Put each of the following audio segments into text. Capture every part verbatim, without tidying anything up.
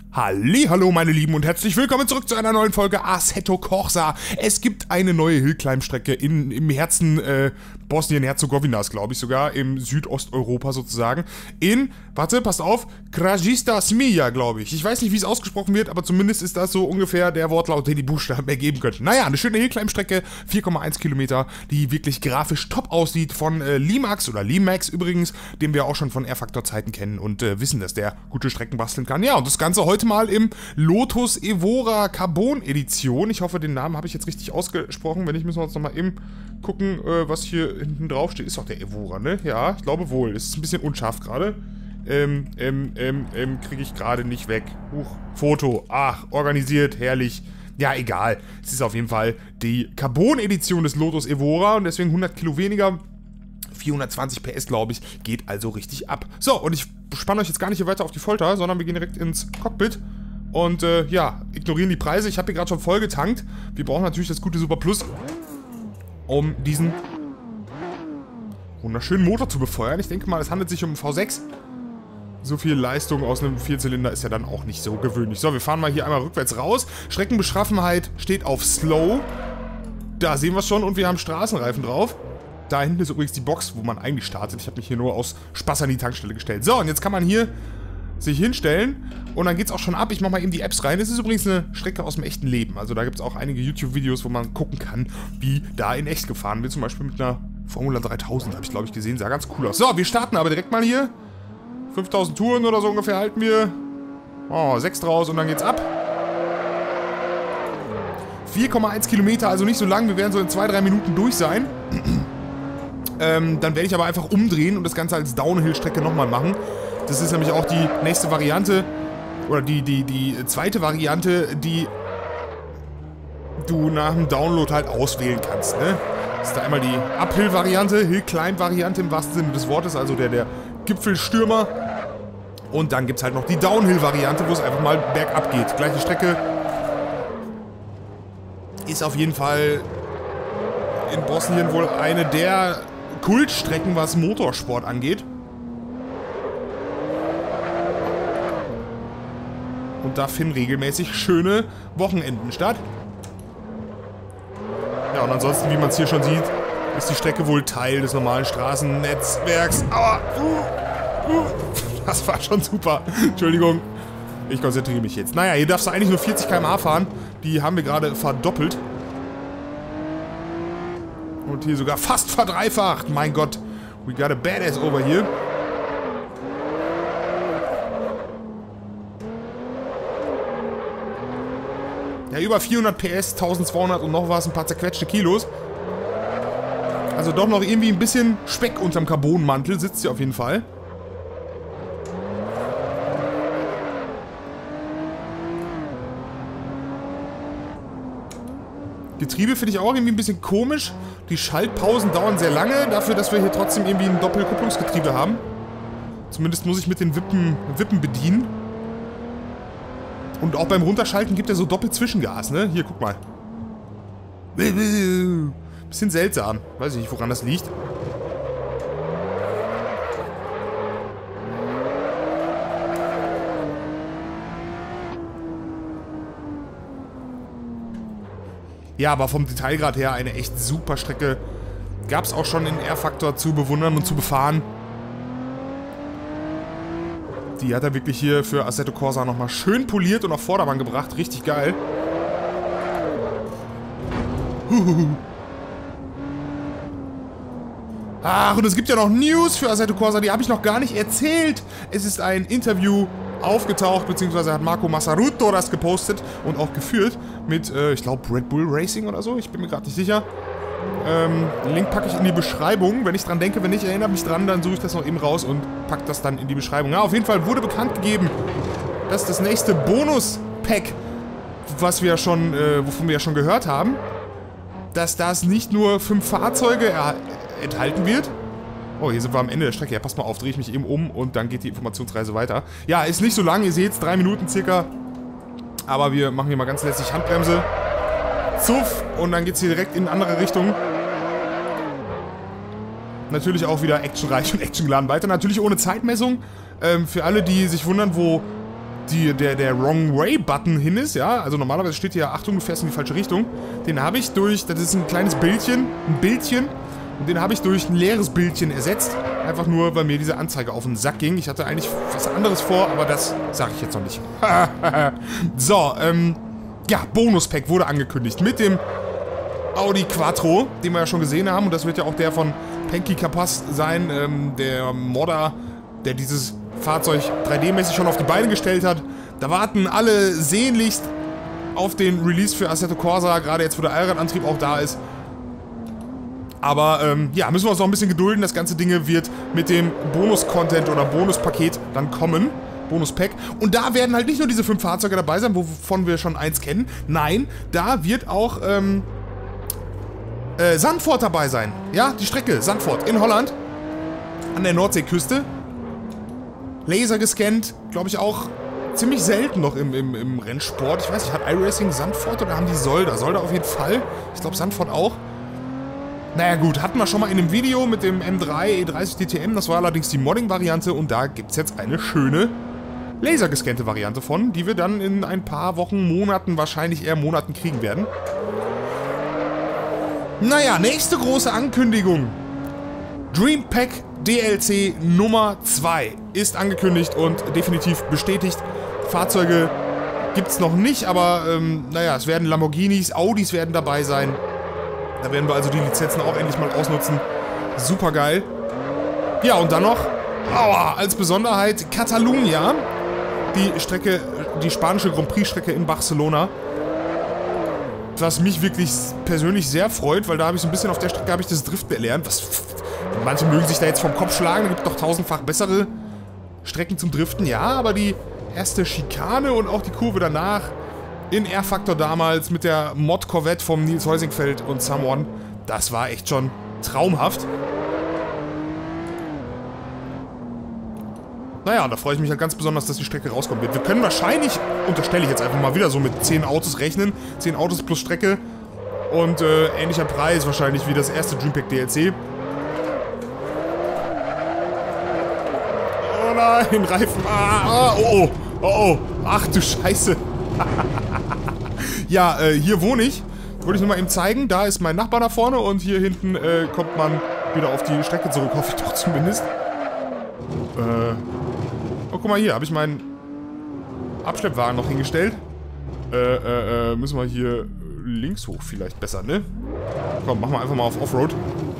Hallihallo meine Lieben und herzlich willkommen zurück zu einer neuen Folge Assetto Corsa. Es gibt eine neue Hillclimb-Strecke in, im Herzen äh, Bosnien-Herzegowinas, glaube ich sogar, im Südosteuropa sozusagen. In, warte, passt auf, Krajista Smilja, glaube ich. Ich weiß nicht, wie es ausgesprochen wird, aber zumindest ist das so ungefähr der Wortlaut, den die Buchstaben ergeben könnten. Naja, eine schöne Hillclimb-Strecke, vier Komma eins Kilometer, die wirklich grafisch top aussieht, von äh, Limax oder Limax übrigens, den wir auch schon von R-Factor-Zeiten kennen und äh, wissen, dass der gute Strecken basteln kann. Ja, und das Ganze heute mal im Lotus Evora Carbon Edition. Ich hoffe, den Namen habe ich jetzt richtig ausgesprochen. Wenn nicht, müssen wir uns nochmal eben gucken, äh, was hier hinten drauf steht. Ist doch der Evora, ne? Ja, ich glaube wohl. Es ist ein bisschen unscharf gerade. Ähm, ähm, ähm, ähm, kriege ich gerade nicht weg. Huch, Foto. Ach, organisiert, herrlich. Ja, egal. Es ist auf jeden Fall die Carbon Edition des Lotus Evora und deswegen hundert Kilo weniger. vierhundertzwanzig P S, glaube ich, geht also richtig ab. So, und ich spanne euch jetzt gar nicht hier weiter auf die Folter, sondern wir gehen direkt ins Cockpit und, äh, ja, ignorieren die Preise. Ich habe hier gerade schon voll getankt. Wir brauchen natürlich das gute Super Plus, um diesen wunderschönen Motor zu befeuern. Ich denke mal, es handelt sich um einen V sechs. So viel Leistung aus einem Vierzylinder ist ja dann auch nicht so gewöhnlich. So, wir fahren mal hier einmal rückwärts raus. Streckenbeschaffenheit steht auf Slow. Da sehen wir es schon und wir haben Straßenreifen drauf. Da hinten ist übrigens die Box, wo man eigentlich startet. Ich habe mich hier nur aus Spaß an die Tankstelle gestellt. So, und jetzt kann man hier sich hinstellen und dann geht's auch schon ab. Ich mache mal eben die Apps rein. Das ist übrigens eine Strecke aus dem echten Leben. Also da gibt es auch einige YouTube-Videos, wo man gucken kann, wie da in echt gefahren wird. Zum Beispiel mit einer Formula dreitausend, habe ich glaube ich gesehen. Sah ganz cool aus. So, wir starten aber direkt mal hier. fünftausend Touren oder so ungefähr halten wir. Oh, sechs draus und dann geht's ab. vier Komma eins Kilometer, also nicht so lang. Wir werden so in zwei, drei Minuten durch sein. Ähm, dann werde ich aber einfach umdrehen und das Ganze als Downhill-Strecke nochmal machen. Das ist nämlich auch die nächste Variante, oder die, die, die zweite Variante, die du nach dem Download halt auswählen kannst, ne? Das ist da einmal die Uphill-Variante, Hill-Climb-Variante im wahrsten Sinne des Wortes, also der, der Gipfelstürmer. Und dann gibt es halt noch die Downhill-Variante, wo es einfach mal bergab geht. Gleiche Strecke. Ist auf jeden Fall in Bosnien wohl eine der Kultstrecken, was Motorsport angeht. Und da finden regelmäßig schöne Wochenenden statt. Ja, und ansonsten, wie man es hier schon sieht, ist die Strecke wohl Teil des normalen Straßennetzwerks. Aua! Uh, uh, das war schon super. Entschuldigung. Ich konzentriere mich jetzt. Naja, hier darfst du eigentlich nur vierzig Kilometer pro Stunde fahren. Die haben wir gerade verdoppelt. Und hier sogar fast verdreifacht. Mein Gott. We got a badass over here. Ja, über vierhundert P S, eintausendzweihundert und noch was, ein paar zerquetschte Kilos. Also doch noch irgendwie ein bisschen Speck unterm Carbonmantel sitzt hier auf jeden Fall. Getriebe finde ich auch irgendwie ein bisschen komisch. Die Schaltpausen dauern sehr lange, dafür, dass wir hier trotzdem irgendwie ein Doppelkupplungsgetriebe haben. Zumindest muss ich mit den Wippen, Wippen bedienen. Und auch beim Runterschalten gibt er so Doppelzwischengas, ne? Hier, guck mal. Bisschen seltsam. Weiß ich nicht, woran das liegt. Ja, aber vom Detailgrad her eine echt super Strecke. Gab es auch schon in R-Factor zu bewundern und zu befahren. Die hat er wirklich hier für Assetto Corsa nochmal schön poliert und auf Vordermann gebracht. Richtig geil. Huhuhu. Ach, und es gibt ja noch News für Assetto Corsa, die habe ich noch gar nicht erzählt. Es ist ein Interview aufgetaucht, beziehungsweise hat Marco Massaruto das gepostet und auch geführt mit, äh, ich glaube, Red Bull Racing oder so. Ich bin mir gerade nicht sicher. Ähm, den Link packe ich in die Beschreibung. Wenn ich dran denke, wenn nicht, erinnere mich dran, dann suche ich das noch eben raus und packe das dann in die Beschreibung. Ja, auf jeden Fall wurde bekannt gegeben, dass das nächste Bonus-Pack, was wir schon, äh, wovon wir ja schon gehört haben, dass das nicht nur fünf Fahrzeuge enthalten wird. Oh, hier sind wir am Ende der Strecke. Ja, passt mal auf, drehe ich mich eben um und dann geht die Informationsreise weiter. Ja, ist nicht so lang, ihr seht es, drei Minuten circa. Aber wir machen hier mal ganz lässig Handbremse. Zuff, und dann geht es hier direkt in eine andere Richtung. Natürlich auch wieder actionreich und actiongeladen weiter. Natürlich ohne Zeitmessung. Ähm, für alle, die sich wundern, wo die, der, der Wrong-Way-Button hin ist, ja. Also normalerweise steht hier, Achtung, du fährst in die falsche Richtung. Den habe ich durch, das ist ein kleines Bildchen, ein Bildchen. Und den habe ich durch ein leeres Bildchen ersetzt. Einfach nur, weil mir diese Anzeige auf den Sack ging. Ich hatte eigentlich was anderes vor, aber das sage ich jetzt noch nicht. So, ähm, ja, Bonus-Pack wurde angekündigt mit dem Audi Quattro, den wir ja schon gesehen haben. Und das wird ja auch der von Penki Kapas sein, ähm, der Modder, der dieses Fahrzeug drei D-mäßig schon auf die Beine gestellt hat. Da warten alle sehnlichst auf den Release für Assetto Corsa, gerade jetzt, wo der Allradantrieb auch da ist. Aber, ähm, ja, müssen wir uns noch ein bisschen gedulden. Das ganze Ding wird mit dem Bonus-Content oder Bonus-Paket dann kommen. Bonus-Pack. Und da werden halt nicht nur diese fünf Fahrzeuge dabei sein, wovon wir schon eins kennen. Nein, da wird auch, ähm, äh, Zandvoort dabei sein. Ja, die Strecke, Zandvoort in Holland. An der Nordseeküste. Laser gescannt, glaube ich auch ziemlich selten noch im, im, im Rennsport. Ich weiß nicht, hat iRacing Zandvoort oder haben die Solda? Solda auf jeden Fall. Ich glaube Zandvoort auch. Naja gut, hatten wir schon mal in einem Video mit dem M drei E dreißig D T M, das war allerdings die Modding-Variante und da gibt es jetzt eine schöne lasergescannte Variante von, die wir dann in ein paar Wochen, Monaten, wahrscheinlich eher Monaten kriegen werden. Naja, nächste große Ankündigung. Dream Pack D L C Nummer zwei ist angekündigt und definitiv bestätigt. Fahrzeuge gibt es noch nicht, aber ähm, naja, es werden Lamborghinis, Audis werden dabei sein. Da werden wir also die Lizenzen auch endlich mal ausnutzen. Super geil. Ja, und dann noch, aua, als Besonderheit Catalunya. Die Strecke, die spanische Grand Prix-Strecke in Barcelona. Was mich wirklich persönlich sehr freut, weil da habe ich so ein bisschen auf der Strecke habe ich das Driften erlernt. Was, manche mögen sich da jetzt vom Kopf schlagen, da gibt es doch tausendfach bessere Strecken zum Driften. Ja, aber die erste Schikane und auch die Kurve danach in R-Factor damals mit der Mod-Corvette vom Nils Heusingfeld und Someone, das war echt schon traumhaft. Naja, und da freue ich mich halt ganz besonders, dass die Strecke rauskommen wird. Wir können wahrscheinlich, unterstelle ich jetzt einfach mal wieder, so mit zehn Autos rechnen. zehn Autos plus Strecke. Und äh, ähnlicher Preis wahrscheinlich wie das erste Dream Pack D L C. Oh nein, Reifen. Ah, oh, oh, oh, oh. Ach du Scheiße. Ja, äh, hier wohne ich. Wollte ich nur mal eben zeigen. Da ist mein Nachbar da vorne und hier hinten äh, kommt man wieder auf die Strecke zurück. Hoffe ich doch zumindest. Äh. Oh, guck mal hier. Habe ich meinen Abschleppwagen noch hingestellt. Äh, äh, äh, müssen wir hier links hoch vielleicht besser, ne? Komm, machen wir einfach mal auf Offroad.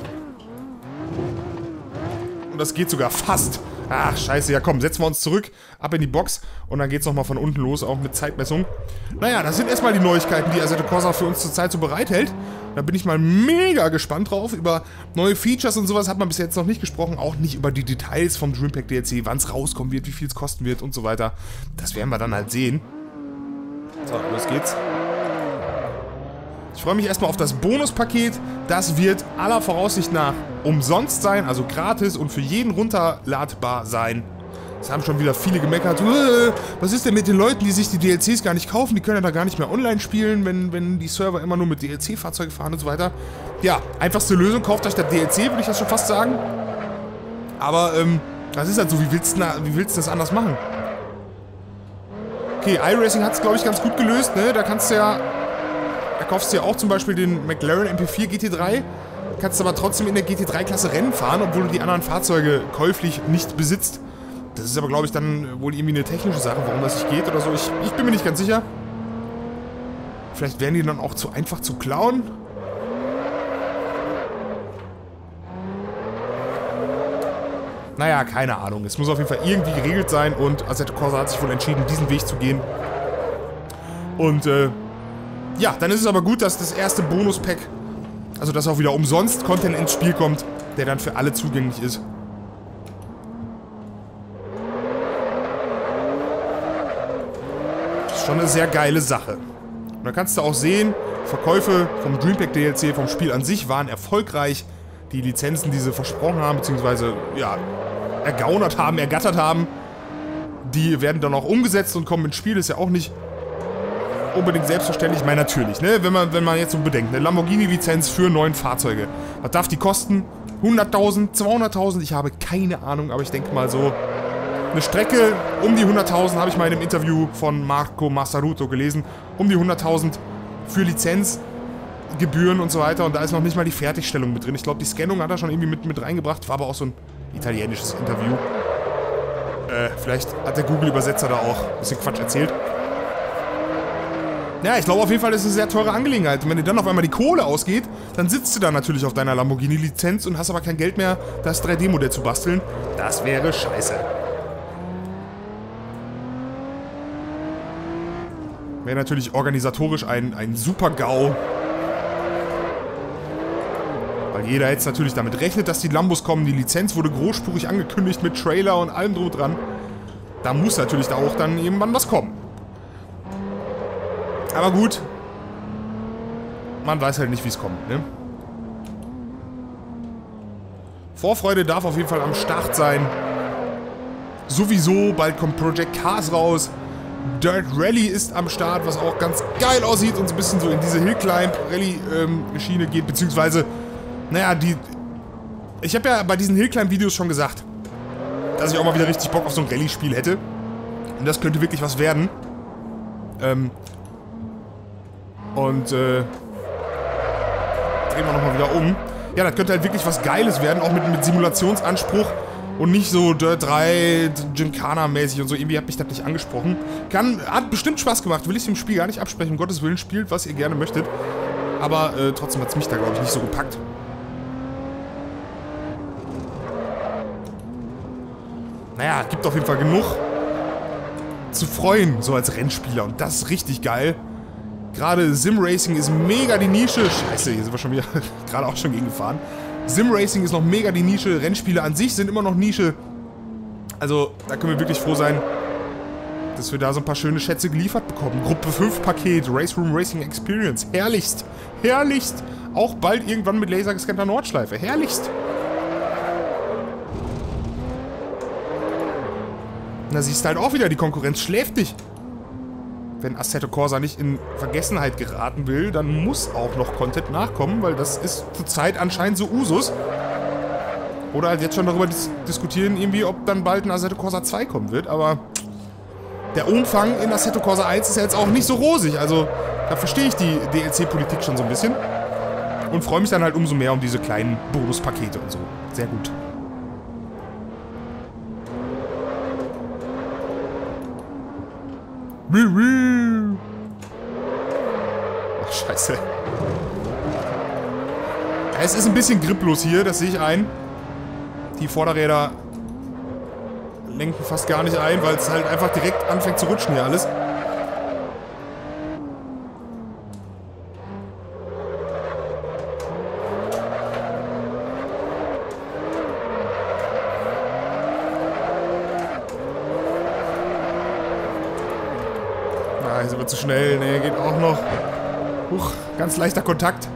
Und das geht sogar fast. Ach, scheiße, ja komm, setzen wir uns zurück, ab in die Box und dann geht's nochmal von unten los, auch mit Zeitmessung. Naja, das sind erstmal die Neuigkeiten, die Assetto Corsa für uns zurzeit so bereithält. Da bin ich mal mega gespannt drauf. Über neue Features und sowas hat man bis jetzt noch nicht gesprochen, auch nicht über die Details vom Dream Pack D L C, wann es rauskommen wird, wie viel es kosten wird und so weiter. Das werden wir dann halt sehen. So, los geht's. Ich freue mich erstmal auf das Bonuspaket. Das wird aller Voraussicht nach umsonst sein, also gratis und für jeden runterladbar sein. Es haben schon wieder viele gemeckert. Was ist denn mit den Leuten, die sich die D L Cs gar nicht kaufen? Die können ja da gar nicht mehr online spielen, wenn, wenn die Server immer nur mit D L C-Fahrzeugen fahren und so weiter. Ja, einfachste Lösung, kauft euch das D L C, würde ich das schon fast sagen. Aber, ähm, das ist halt so, wie willst du, wie willst du das anders machen? Okay, iRacing hat es, glaube ich, ganz gut gelöst, ne? Da kannst du ja... Da kaufst du ja auch zum Beispiel den McLaren M P vier G T drei, kannst aber trotzdem in der G T drei Klasse Rennen fahren, obwohl du die anderen Fahrzeuge käuflich nicht besitzt. Das ist aber, glaube ich, dann wohl irgendwie eine technische Sache, warum das nicht geht oder so. Ich, ich bin mir nicht ganz sicher. Vielleicht wären die dann auch zu einfach zu klauen. Naja, keine Ahnung. Es muss auf jeden Fall irgendwie geregelt sein und Assetto Corsa hat sich wohl entschieden, diesen Weg zu gehen. Und, äh... ja, dann ist es aber gut, dass das erste Bonus-Pack, also dass auch wieder umsonst Content ins Spiel kommt, der dann für alle zugänglich ist. Das ist schon eine sehr geile Sache. Und da kannst du auch sehen, Verkäufe vom Dream Pack D L C, vom Spiel an sich, waren erfolgreich. Die Lizenzen, die sie versprochen haben, beziehungsweise, ja, ergaunert haben, ergattert haben, die werden dann auch umgesetzt und kommen ins Spiel, ist ja auch nicht unbedingt selbstverständlich. Ich meine, natürlich, ne, wenn man, wenn man jetzt so bedenkt, eine Lamborghini-Lizenz für neun Fahrzeuge. Was darf die kosten? hunderttausend, zweihunderttausend? Ich habe keine Ahnung, aber ich denke mal so Eine Strecke um die hunderttausend, habe ich mal in einem Interview von Marco Massaruto gelesen. Um die hunderttausend für Lizenzgebühren und so weiter. Und da ist noch nicht mal die Fertigstellung mit drin. Ich glaube, die Scannung hat er schon irgendwie mit, mit reingebracht. War aber auch so ein italienisches Interview. Äh, vielleicht hat der Google-Übersetzer da auch ein bisschen Quatsch erzählt. Ja, ich glaube auf jeden Fall, das ist eine sehr teure Angelegenheit. Und wenn dir dann auf einmal die Kohle ausgeht, dann sitzt du da natürlich auf deiner Lamborghini-Lizenz und hast aber kein Geld mehr, das drei D-Modell zu basteln. Das wäre scheiße. Wäre natürlich organisatorisch ein, ein super GAU. Weil jeder jetzt natürlich damit rechnet, dass die Lambos kommen. Die Lizenz wurde großspurig angekündigt mit Trailer und allem drum dran. Da muss natürlich da auch dann irgendwann was kommen. Aber gut. Man weiß halt nicht, wie es kommt, ne? Vorfreude darf auf jeden Fall am Start sein. Sowieso, bald kommt Project Cars raus. Dirt Rally ist am Start, was auch ganz geil aussieht und so ein bisschen so in diese Hillclimb-Rally-Schiene ähm, geht, beziehungsweise, naja, die... Ich habe ja bei diesen Hillclimb-Videos schon gesagt, dass ich auch mal wieder richtig Bock auf so ein Rallye-Spiel hätte. Und das könnte wirklich was werden. Ähm... Und, äh... drehen wir nochmal wieder um. Ja, das könnte halt wirklich was Geiles werden, auch mit, mit Simulationsanspruch. Und nicht so Dirt drei, Gymkhana-mäßig und so. Irgendwie hat mich das nicht angesprochen. Kann, hat bestimmt Spaß gemacht. Will ich dem Spiel gar nicht absprechen. Um Gottes Willen, spielt, was ihr gerne möchtet. Aber äh, trotzdem hat es mich da, glaube ich, nicht so gepackt. Naja, gibt auf jeden Fall genug zu freuen, so als Rennspieler. Und das ist richtig geil. Gerade Sim-Racing ist mega die Nische. Scheiße, hier sind wir schon wieder gerade auch schon gegen gefahren. Sim-Racing ist noch mega die Nische. Rennspiele an sich sind immer noch Nische. Also, da können wir wirklich froh sein, dass wir da so ein paar schöne Schätze geliefert bekommen. Gruppe fünf Paket, Race Room Racing Experience. Herrlichst. Herrlichst. Auch bald irgendwann mit lasergescannter Nordschleife. Herrlichst. Da siehst du halt auch wieder, die Konkurrenz schläft nicht. Wenn Assetto Corsa nicht in Vergessenheit geraten will, dann muss auch noch Content nachkommen, weil das ist zurzeit anscheinend so Usus. Oder halt jetzt schon darüber dis diskutieren, irgendwie, ob dann bald ein Assetto Corsa zwei kommen wird, aber der Umfang in Assetto Corsa eins ist ja jetzt auch nicht so rosig, also da verstehe ich die D L C-Politik schon so ein bisschen. Und freue mich dann halt umso mehr um diese kleinen Bonuspakete und so. Sehr gut. Ach, scheiße. Es ist ein bisschen griplos hier, das sehe ich ein. Die Vorderräder lenken fast gar nicht ein, weil es halt einfach direkt anfängt zu rutschen hier alles. Hier sind wir zu schnell. Ne, geht auch noch. Huch, ganz leichter Kontakt.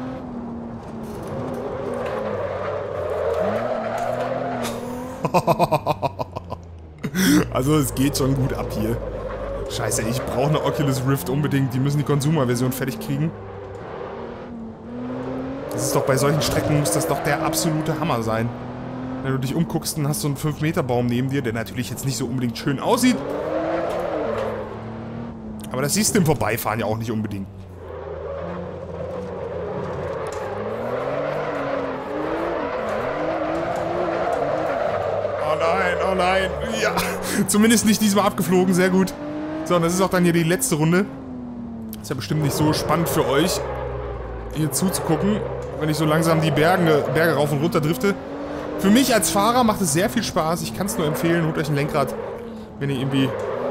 Also es geht schon gut ab hier. Scheiße, ich brauche eine Oculus Rift unbedingt. Die müssen die Consumer-Version fertig kriegen. Das ist doch bei solchen Strecken, muss das doch der absolute Hammer sein. Wenn du dich umguckst, dann hast du einen fünf Meter Baum neben dir, der natürlich jetzt nicht so unbedingt schön aussieht. Aber das siehst du im Vorbeifahren ja auch nicht unbedingt. Oh nein, oh nein. Ja, zumindest nicht diesmal abgeflogen, sehr gut. So, und das ist auch dann hier die letzte Runde. Ist ja bestimmt nicht so spannend für euch, hier zuzugucken, wenn ich so langsam die Berge, Berge rauf und runter drifte. Für mich als Fahrer macht es sehr viel Spaß. Ich kann es nur empfehlen, holt euch ein Lenkrad, wenn ihr irgendwie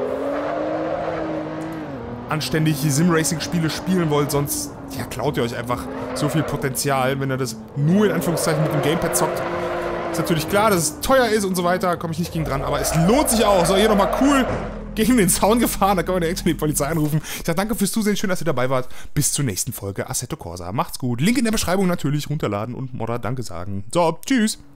anständig Sim-Racing-Spiele spielen wollt, sonst ja, klaut ihr euch einfach so viel Potenzial, wenn ihr das nur in Anführungszeichen mit dem Gamepad zockt. Ist natürlich klar, dass es teuer ist und so weiter, komme ich nicht gegen dran, aber es lohnt sich auch. So, hier nochmal cool gegen den Zaun gefahren, da kann man direkt die Polizei anrufen. Ich sage danke fürs Zusehen, schön, dass ihr dabei wart. Bis zur nächsten Folge Assetto Corsa. Macht's gut. Link in der Beschreibung natürlich, runterladen und Modder Danke sagen. So, tschüss.